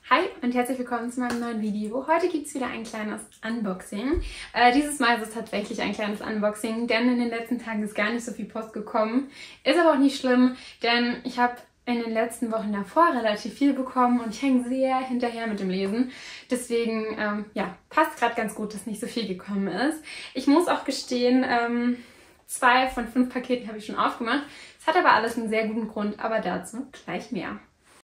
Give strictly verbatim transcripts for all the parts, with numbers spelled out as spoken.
Hi und herzlich willkommen zu meinem neuen Video. Heute gibt es wieder ein kleines Unboxing. Äh, dieses Mal ist es tatsächlich ein kleines Unboxing, denn in den letzten Tagen ist gar nicht so viel Post gekommen. Ist aber auch nicht schlimm, denn ich habe in den letzten Wochen davor relativ viel bekommen und ich hänge sehr hinterher mit dem Lesen. Deswegen ähm, ja, passt gerade ganz gut, dass nicht so viel gekommen ist. Ich muss auch gestehen, ähm, zwei von fünf Paketen habe ich schon aufgemacht. Es hat aber alles einen sehr guten Grund, aber dazu gleich mehr.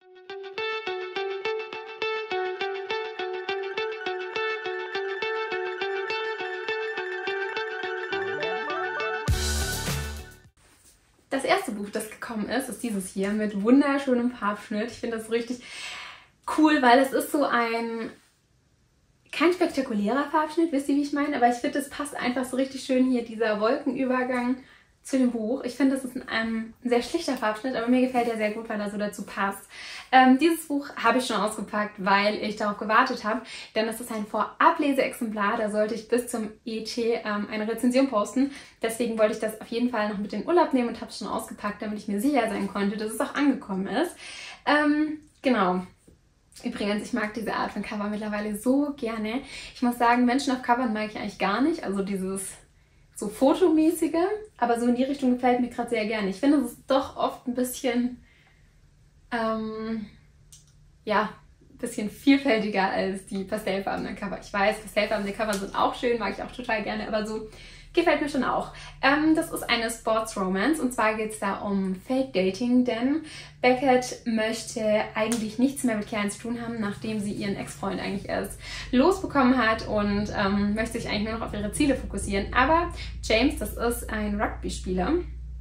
Das erste Buch, das gekommen ist, ist dieses hier mit wunderschönem Farbschnitt. Ich finde das richtig cool, weil es ist so ein, kein spektakulärer Farbschnitt, wisst ihr, wie ich meine? Aber ich finde, es passt einfach so richtig schön hier, dieser Wolkenübergang zu dem Buch. Ich finde, das ist ein, ein sehr schlichter Farbschnitt, aber mir gefällt er sehr gut, weil er so dazu passt. Ähm, dieses Buch habe ich schon ausgepackt, weil ich darauf gewartet habe, denn es ist ein Vorableseexemplar, da sollte ich bis zum E T ähm, eine Rezension posten. Deswegen wollte ich das auf jeden Fall noch mit in den Urlaub nehmen und habe es schon ausgepackt, damit ich mir sicher sein konnte, dass es auch angekommen ist. Ähm, genau. Übrigens, ich mag diese Art von Cover mittlerweile so gerne. Ich muss sagen, Menschen auf Covern mag ich eigentlich gar nicht, also dieses so fotomäßige, aber so in die Richtung gefällt mir gerade sehr gerne. Ich finde, es ist doch oft ein bisschen, ähm, ja, ein bisschen vielfältiger als die pastellfarbenen Cover. Ich weiß, pastellfarbene Cover sind auch schön, mag ich auch total gerne, aber so gefällt mir schon auch. Ähm, das ist eine Sports Romance und zwar geht es da um Fake Dating, denn Beckett möchte eigentlich nichts mehr mit Kerlen zu tun haben, nachdem sie ihren Ex-Freund eigentlich erst losbekommen hat und ähm, möchte sich eigentlich nur noch auf ihre Ziele fokussieren. Aber James, das ist ein Rugby-Spieler.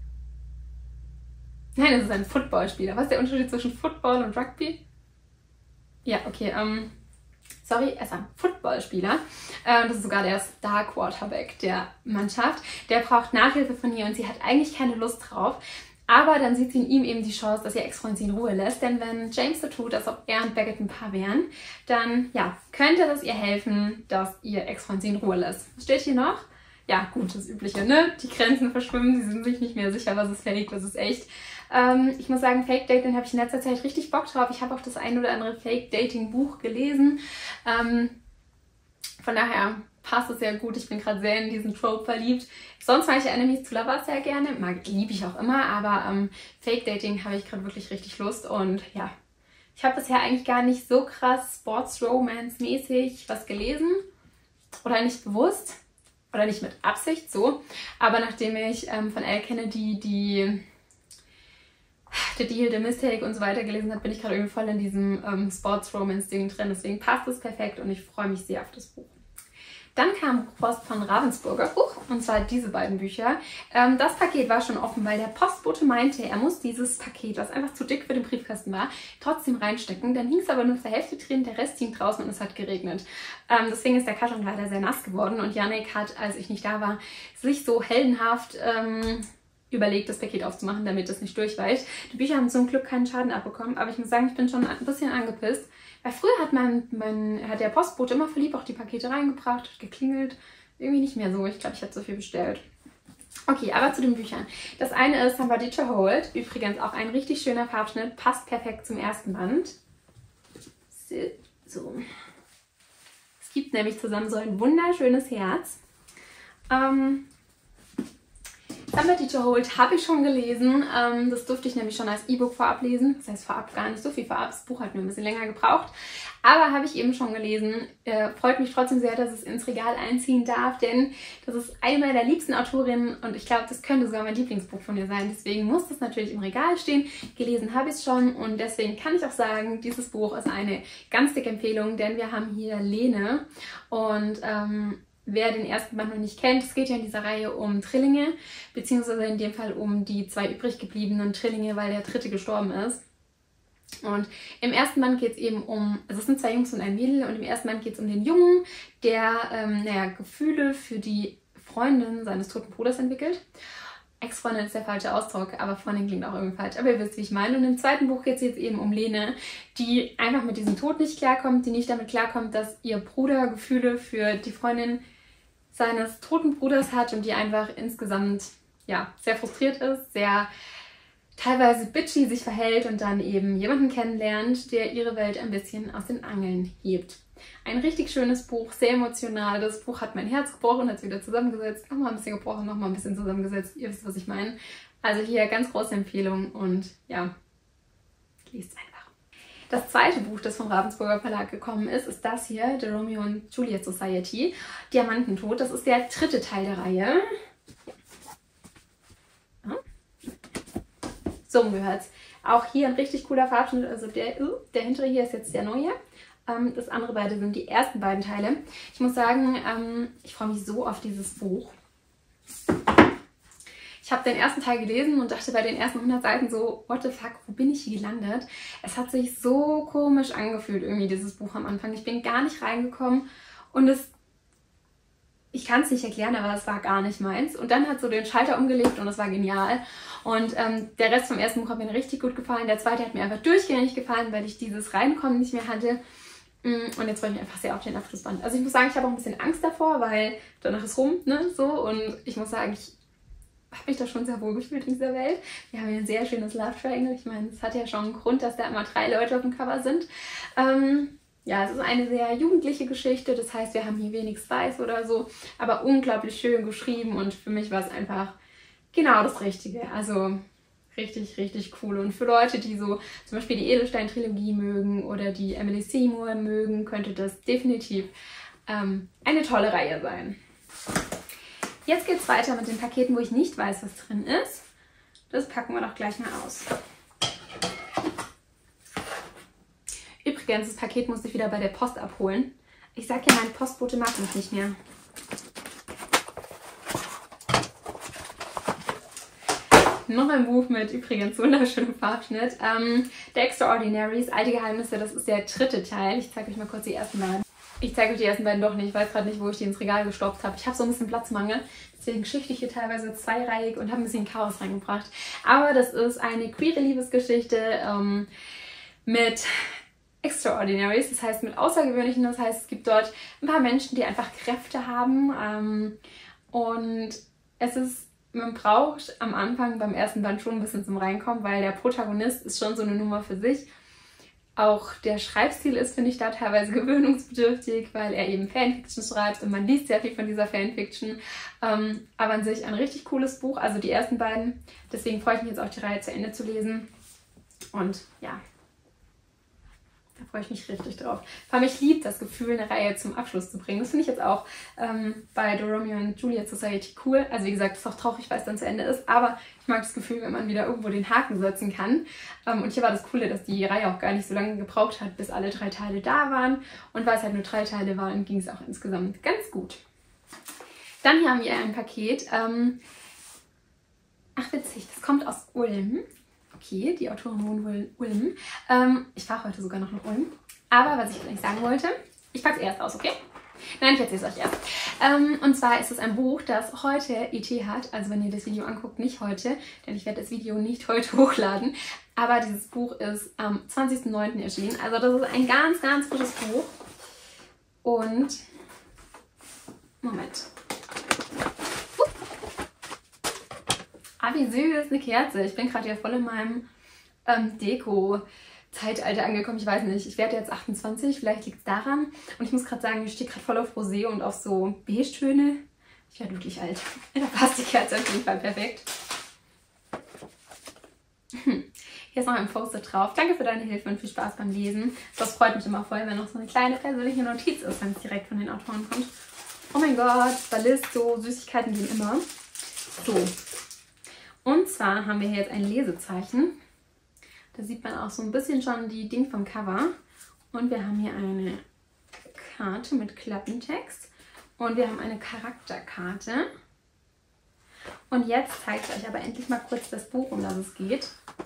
Nein, das ist ein Footballspieler. Was ist der Unterschied zwischen Football und Rugby? Ja, okay, ähm... Sorry, er ist ein Footballspieler. Äh, das ist sogar der Star Quarterback der Mannschaft. Der braucht Nachhilfe von ihr und sie hat eigentlich keine Lust drauf. Aber dann sieht sie in ihm eben die Chance, dass ihr Ex-Freund sie in Ruhe lässt. Denn wenn James so tut, als ob er und Beckett ein Paar wären, dann ja, könnte das ihr helfen, dass ihr Ex-Freund sie in Ruhe lässt. Was steht hier noch? Ja, gut, das Übliche, ne? Die Grenzen verschwimmen, sie sind sich nicht mehr sicher, was ist fake, was ist echt. Ähm, ich muss sagen, Fake Dating habe ich in letzter Zeit richtig Bock drauf. Ich habe auch das ein oder andere Fake Dating Buch gelesen. Ähm, von daher passt es sehr gut. Ich bin gerade sehr in diesen Trope verliebt. Sonst mag ich Enemies to Lovers sehr gerne. Mag, liebe ich auch immer, aber ähm, Fake Dating habe ich gerade wirklich richtig Lust. Und ja, ich habe bisher eigentlich gar nicht so krass Sports Romance mäßig was gelesen. Oder nicht bewusst. Oder nicht mit Absicht so. Aber nachdem ich ähm, von Elle Kennedy die The Deal, The Mistake und so weiter gelesen habe, bin ich gerade irgendwie voll in diesem ähm, Sports-Romance-Ding drin. Deswegen passt es perfekt und ich freue mich sehr auf das Buch. Dann kam Post von Ravensburger Buch, und zwar diese beiden Bücher. Ähm, das Paket war schon offen, weil der Postbote meinte, er muss dieses Paket, was einfach zu dick für den Briefkasten war, trotzdem reinstecken. Dann hing es aber nur zur Hälfte drin, der Rest hing draußen und es hat geregnet. Ähm, deswegen ist der Karton leider sehr nass geworden und Yannick hat, als ich nicht da war, sich so heldenhaft ähm, überlegt, das Paket aufzumachen, damit es nicht durchweicht. Die Bücher haben zum Glück keinen Schaden abbekommen, aber ich muss sagen, ich bin schon ein bisschen angepisst. Weil früher hat man, man hat der Postbote immer verliebt auch die Pakete reingebracht, hat geklingelt. Irgendwie nicht mehr so. Ich glaube, ich habe zu viel bestellt. Okay, aber zu den Büchern. Das eine ist Somebody to Hold. Übrigens auch ein richtig schöner Farbschnitt. Passt perfekt zum ersten Band. So. Es gibt nämlich zusammen so ein wunderschönes Herz. Ähm... Somebody to Hold habe ich schon gelesen. Ähm, das durfte ich nämlich schon als E-Book vorab lesen. Das heißt vorab gar nicht so viel vorab. Das Buch hat nur ein bisschen länger gebraucht. Aber habe ich eben schon gelesen. Äh, freut mich trotzdem sehr, dass es ins Regal einziehen darf, denn das ist eine meiner liebsten Autorinnen und ich glaube, das könnte sogar mein Lieblingsbuch von ihr sein. Deswegen muss das natürlich im Regal stehen. Gelesen habe ich es schon und deswegen kann ich auch sagen, dieses Buch ist eine ganz dicke Empfehlung, denn wir haben hier Lene und ähm, wer den ersten Band noch nicht kennt, es geht ja in dieser Reihe um Trillinge, beziehungsweise in dem Fall um die zwei übrig gebliebenen Trillinge, weil der dritte gestorben ist. Und im ersten Band geht es eben um, also es sind zwei Jungs und ein Mädel und im ersten Band geht es um den Jungen, der ähm, naja, Gefühle für die Freundin seines toten Bruders entwickelt. Ex-Freundin ist der falsche Ausdruck, aber Freundin klingt auch irgendwie falsch. Aber ihr wisst, wie ich meine. Und im zweiten Buch geht es jetzt eben um Lene, die einfach mit diesem Tod nicht klarkommt, die nicht damit klarkommt, dass ihr Bruder Gefühle für die Freundin seines toten Bruders hat und die einfach insgesamt ja, sehr frustriert ist, sehr teilweise bitchy sich verhält und dann eben jemanden kennenlernt, der ihre Welt ein bisschen aus den Angeln hebt. Ein richtig schönes Buch, sehr emotional. Das Buch hat mein Herz gebrochen, hat es wieder zusammengesetzt, nochmal ein bisschen gebrochen, nochmal ein bisschen zusammengesetzt. Ihr wisst, was ich meine. Also hier ganz große Empfehlung und ja, liest einfach. Das zweite Buch, das vom Ravensburger Verlag gekommen ist, ist das hier, The Romeo and Juliet Society, Diamantentod. Das ist der dritte Teil der Reihe. So gehört es. Auch hier ein richtig cooler Farbschnitt. Also der, der hintere hier ist jetzt der neue. Ähm, das andere beide sind die ersten beiden Teile. Ich muss sagen, ähm, ich freue mich so auf dieses Buch. Ich habe den ersten Teil gelesen und dachte bei den ersten hundert Seiten so, what the fuck, wo bin ich hier gelandet? Es hat sich so komisch angefühlt, irgendwie dieses Buch am Anfang. Ich bin gar nicht reingekommen und es, ich kann es nicht erklären, aber es war gar nicht meins. Und dann hat so den Schalter umgelegt und es war genial. Und ähm, der Rest vom ersten Buch hat mir richtig gut gefallen. Der zweite hat mir einfach durchgängig gefallen, weil ich dieses Reinkommen nicht mehr hatte. Und jetzt freue ich mich einfach sehr auf den Abschlussband. Also ich muss sagen, ich habe auch ein bisschen Angst davor, weil danach ist rum, ne, so. Und ich muss sagen, ich habe mich da schon sehr wohl gefühlt in dieser Welt. Wir haben hier ein sehr schönes Love Triangle. Ich meine, es hat ja schon einen Grund, dass da immer drei Leute auf dem Cover sind. Ähm, ja, es ist eine sehr jugendliche Geschichte. Das heißt, wir haben hier wenig Spice oder so, aber unglaublich schön geschrieben. Und für mich war es einfach genau das Richtige. Also richtig, richtig cool. Und für Leute, die so zum Beispiel die Edelstein-Trilogie mögen oder die Emily Seymour mögen, könnte das definitiv ähm, eine tolle Reihe sein. Jetzt geht es weiter mit den Paketen, wo ich nicht weiß, was drin ist. Das packen wir doch gleich mal aus. Übrigens, das Paket musste ich wieder bei der Post abholen. Ich sag ja, meine Postbote mag mich nicht mehr. Noch ein Buch mit übrigens wunderschönem Farbschnitt. Ähm, The Extraordinaries, Alte Geheimnisse, das ist der dritte Teil. Ich zeige euch mal kurz die ersten beiden. Ich zeige euch die ersten beiden doch nicht. Ich weiß gerade nicht, wo ich die ins Regal gestopft habe. Ich habe so ein bisschen Platzmangel. Deswegen schichte ich hier teilweise zweireihig und habe ein bisschen Chaos reingebracht. Aber das ist eine queere Liebesgeschichte ähm, mit Extraordinaries, das heißt mit Außergewöhnlichen. Das heißt, es gibt dort ein paar Menschen, die einfach Kräfte haben. Ähm, und es ist, man braucht am Anfang beim ersten Band schon ein bisschen zum Reinkommen, weil der Protagonist ist schon so eine Nummer für sich. Auch der Schreibstil ist, finde ich, da teilweise gewöhnungsbedürftig, weil er eben Fanfiction schreibt und man liest sehr viel von dieser Fanfiction. Ähm, aber an sich ein richtig cooles Buch, also die ersten beiden. Deswegen freue ich mich jetzt auch, die Reihe zu Ende zu lesen. Und ja, da freue ich mich richtig drauf. Vor allem, ich liebe das Gefühl, eine Reihe zum Abschluss zu bringen. Das finde ich jetzt auch ähm, bei The Romeo and Juliet Society cool. Also wie gesagt, es ist auch traurig, weil es dann zu Ende ist. Aber ich mag das Gefühl, wenn man wieder irgendwo den Haken setzen kann. Ähm, und hier war das Coole, dass die Reihe auch gar nicht so lange gebraucht hat, bis alle drei Teile da waren. Und weil es halt nur drei Teile waren, ging es auch insgesamt ganz gut. Dann hier haben wir ein Paket. Ähm, ach witzig, das kommt aus Ulm. Okay, die Autorin wohnt wohl in Ulm. Ähm, ich fahre heute sogar noch nach Ulm. Aber was ich eigentlich sagen wollte, ich packe es erst aus, okay? Nein, ich erzähle es euch erst. Ähm, und zwar ist es ein Buch, das heute E T hat. Also wenn ihr das Video anguckt, nicht heute, denn ich werde das Video nicht heute hochladen. Aber dieses Buch ist am zwanzigsten neunten erschienen. Also das ist ein ganz, ganz frisches Buch. Und Moment. Ah, wie süß, eine Kerze. Ich bin gerade ja voll in meinem ähm, Deko-Zeitalter angekommen. Ich weiß nicht, ich werde jetzt achtundzwanzig, vielleicht liegt es daran. Und ich muss gerade sagen, ich stehe gerade voll auf Rosé und auf so Beige-Töne. Ich werde wirklich alt. Da passt die Kerze auf jeden Fall perfekt. Hier ist noch ein Post-it drauf. Danke für deine Hilfe und viel Spaß beim Lesen. Das freut mich immer voll, wenn noch so eine kleine persönliche Notiz ist, wenn es direkt von den Autoren kommt. Oh mein Gott, Ballisto, Süßigkeiten gehen immer. So. Und zwar haben wir hier jetzt ein Lesezeichen. Da sieht man auch so ein bisschen schon die Ding vom Cover. Und wir haben hier eine Karte mit Klappentext. Und wir haben eine Charakterkarte. Und jetzt zeige ich euch aber endlich mal kurz das Buch, um das es geht.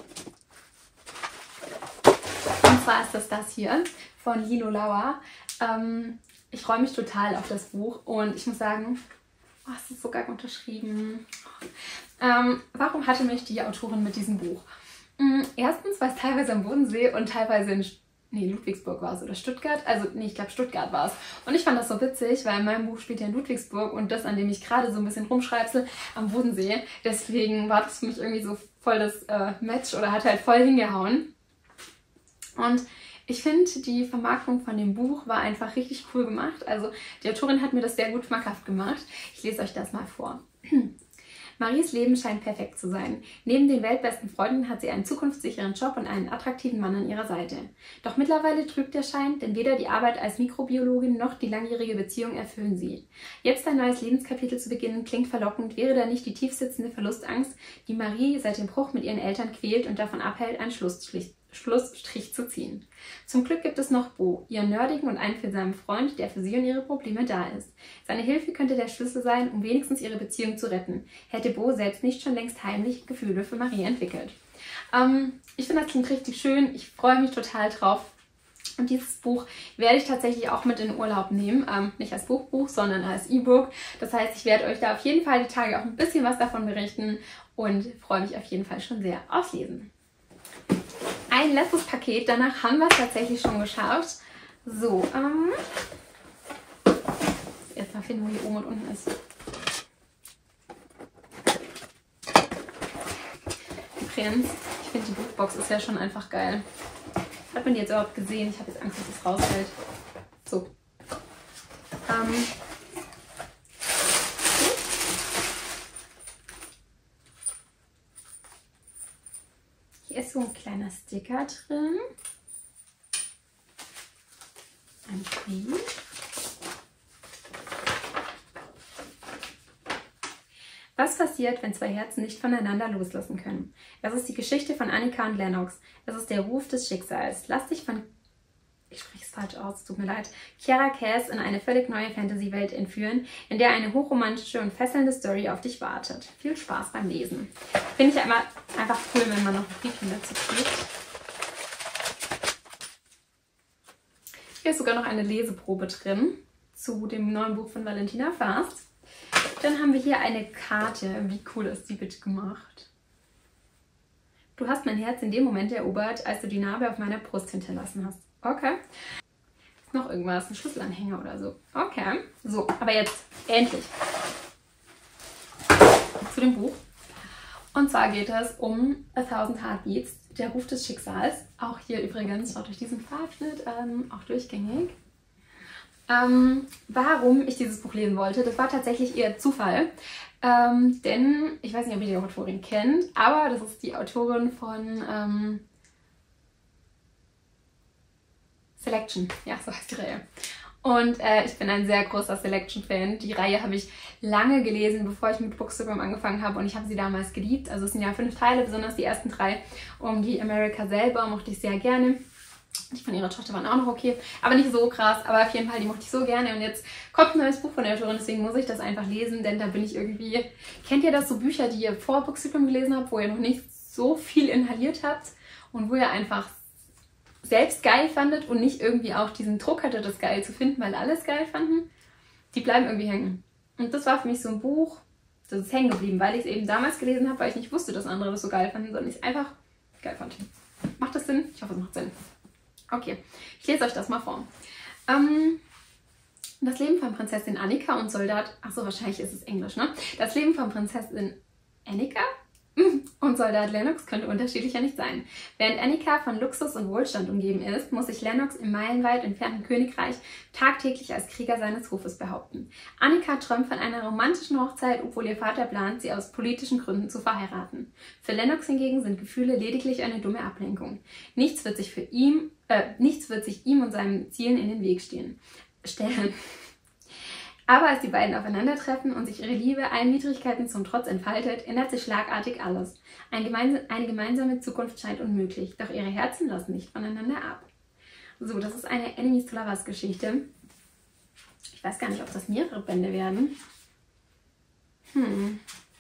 Und zwar ist das das hier von Lilo Lauer. Ähm, ich freue mich total auf das Buch und ich muss sagen, oh, es ist sogar unterschrieben. Ähm, warum hatte mich die Autorin mit diesem Buch? Ähm, erstens war es teilweise am Bodensee und teilweise in nee, Ludwigsburg war es oder Stuttgart. Also nee, ich glaube Stuttgart war es. Und ich fand das so witzig, weil mein Buch spielt ja in Ludwigsburg und das, an dem ich gerade so ein bisschen rumschreibsel, am Bodensee. Deswegen war das für mich irgendwie so voll das äh, Match oder hat halt voll hingehauen. Und ich finde, die Vermarktung von dem Buch war einfach richtig cool gemacht. Also die Autorin hat mir das sehr gut schmackhaft gemacht. Ich lese euch das mal vor. Maries Leben scheint perfekt zu sein. Neben den weltbesten Freunden hat sie einen zukunftssicheren Job und einen attraktiven Mann an ihrer Seite. Doch mittlerweile trügt der Schein, denn weder die Arbeit als Mikrobiologin noch die langjährige Beziehung erfüllen sie. Jetzt ein neues Lebenskapitel zu beginnen klingt verlockend, wäre da nicht die tiefsitzende Verlustangst, die Marie seit dem Bruch mit ihren Eltern quält und davon abhält, einen Schlussstrich Schlussstrich zu ziehen. Zum Glück gibt es noch Bo, ihren nerdigen und einfühlsamen Freund, der für sie und ihre Probleme da ist. Seine Hilfe könnte der Schlüssel sein, um wenigstens ihre Beziehung zu retten. Hätte Bo selbst nicht schon längst heimlich Gefühle für Marie entwickelt. Ähm, ich finde, das klingt richtig schön. Ich freue mich total drauf. Und dieses Buch werde ich tatsächlich auch mit in den Urlaub nehmen. Ähm, nicht als Buchbuch, sondern als E-Book. Das heißt, ich werde euch da auf jeden Fall die Tage auch ein bisschen was davon berichten und freue mich auf jeden Fall schon sehr aufs Lesen. Ein letztes Paket, danach haben wir es tatsächlich schon geschafft. So, ähm, jetzt mal finden, wo hier oben und unten ist. Übrigens, ich finde die Buchbox ist ja schon einfach geil. Hat man die jetzt überhaupt gesehen? Ich habe jetzt Angst, dass es rausfällt. So. Ähm, Hier ist so ein kleiner Sticker drin. Ein Brief. Was passiert, wenn zwei Herzen nicht voneinander loslassen können? Das ist die Geschichte von Annika und Lennox. Es ist der Ruf des Schicksals. Lass dich von, ich spreche es falsch aus, tut mir leid, Kiara Cass in eine völlig neue Fantasy-Welt entführen, in der eine hochromantische und fesselnde Story auf dich wartet. Viel Spaß beim Lesen. Finde ich immer einfach cool, wenn man noch ein Briefchen dazu kriegt. Hier ist sogar noch eine Leseprobe drin zu dem neuen Buch von Valentina Fast. Dann haben wir hier eine Karte. Wie cool ist die bitte gemacht? Du hast mein Herz in dem Moment erobert, als du die Narbe auf meiner Brust hinterlassen hast. Okay. Ist noch irgendwas? Ein Schlüsselanhänger oder so. Okay. So, aber jetzt endlich zu dem Buch. Und zwar geht es um A Thousand Heartbeats, der Ruf des Schicksals. Auch hier übrigens, schaut euch diesen Farbschnitt an, auch durchgängig. Ähm, warum ich dieses Buch lesen wollte, das war tatsächlich eher Zufall. Ähm, denn, ich weiß nicht, ob ihr die Autorin kennt, aber das ist die Autorin von ähm, Selection. Ja, so heißt die Reihe. Und äh, ich bin ein sehr großer Selection-Fan. Die Reihe habe ich lange gelesen, bevor ich mit Bookstagram angefangen habe. Und ich habe sie damals geliebt. Also es sind ja fünf Teile, besonders die ersten drei. Um die America selber mochte ich sehr gerne. Die von ihrer Tochter waren auch noch okay, aber nicht so krass. Aber auf jeden Fall, die mochte ich so gerne. Und jetzt kommt ein neues Buch von der Autorin, deswegen muss ich das einfach lesen. Denn da bin ich irgendwie... Kennt ihr das, so Bücher, die ihr vor Bookstagram gelesen habt, wo ihr noch nicht so viel inhaliert habt? Und wo ihr einfach selbst geil fandet und nicht irgendwie auch diesen Druck hatte, das geil zu finden, weil alles geil fanden, die bleiben irgendwie hängen. Und das war für mich so ein Buch, das ist hängen geblieben, weil ich es eben damals gelesen habe, weil ich nicht wusste, dass andere das so geil fanden, sondern ich es einfach geil fand. Macht das Sinn? Ich hoffe, es macht Sinn. Okay, ich lese euch das mal vor. Ähm, das Leben von Prinzessin Annika und Soldat, achso, wahrscheinlich ist es Englisch, ne? Das Leben von Prinzessin Annika und Soldat Lennox könnte unterschiedlicher nicht sein. Während Annika von Luxus und Wohlstand umgeben ist, muss sich Lennox im meilenweit entfernten Königreich tagtäglich als Krieger seines Hofes behaupten. Annika träumt von einer romantischen Hochzeit, obwohl ihr Vater plant, sie aus politischen Gründen zu verheiraten. Für Lennox hingegen sind Gefühle lediglich eine dumme Ablenkung. Nichts wird sich für ihn, äh, nichts wird sich ihm und seinen Zielen in den Weg stehen, stellen. Aber als die beiden aufeinandertreffen und sich ihre Liebe allen Widrigkeiten zum Trotz entfaltet, ändert sich schlagartig alles. Ein gemeins eine gemeinsame Zukunft scheint unmöglich, doch ihre Herzen lassen nicht voneinander ab. So, das ist eine Enemies to Lovers Geschichte. Ich weiß gar nicht, ob das mehrere Bände werden. Hm.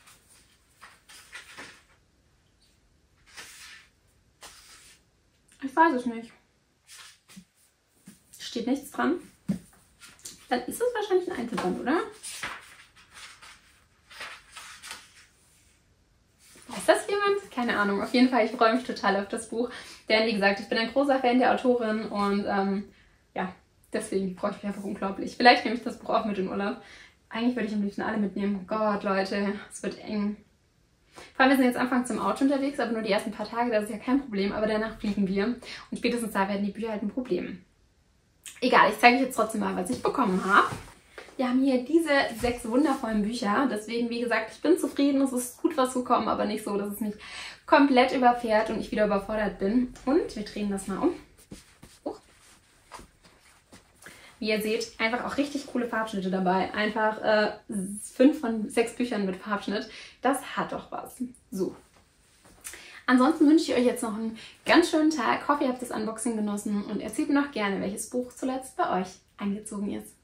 Ich weiß es nicht. Steht nichts dran. Dann ist es wahrscheinlich ein Einzelband, oder? Weiß das jemand? Keine Ahnung. Auf jeden Fall, ich freue mich total auf das Buch. Denn, wie gesagt, ich bin ein großer Fan der Autorin und ähm, ja, deswegen freue ich mich einfach unglaublich. Vielleicht nehme ich das Buch auch mit in Urlaub. Eigentlich würde ich am liebsten alle mitnehmen. Gott, Leute, es wird eng. Vor allem, wir sind jetzt anfangs zum Auto unterwegs, aber nur die ersten paar Tage, das ist ja kein Problem, aber danach fliegen wir und spätestens da werden die Bücher halt ein Problem. Egal, ich zeige euch jetzt trotzdem mal, was ich bekommen habe. Wir haben hier diese sechs wundervollen Bücher, deswegen, wie gesagt, ich bin zufrieden, es ist gut was gekommen, aber nicht so, dass es mich komplett überfährt und ich wieder überfordert bin. Und wir drehen das mal um. Oh. Wie ihr seht, einfach auch richtig coole Farbschnitte dabei. Einfach äh, fünf von sechs Büchern mit Farbschnitt. Das hat doch was. So. Ansonsten wünsche ich euch jetzt noch einen ganz schönen Tag. Ich hoffe, ihr habt das Unboxing genossen und erzählt mir noch gerne, welches Buch zuletzt bei euch eingezogen ist.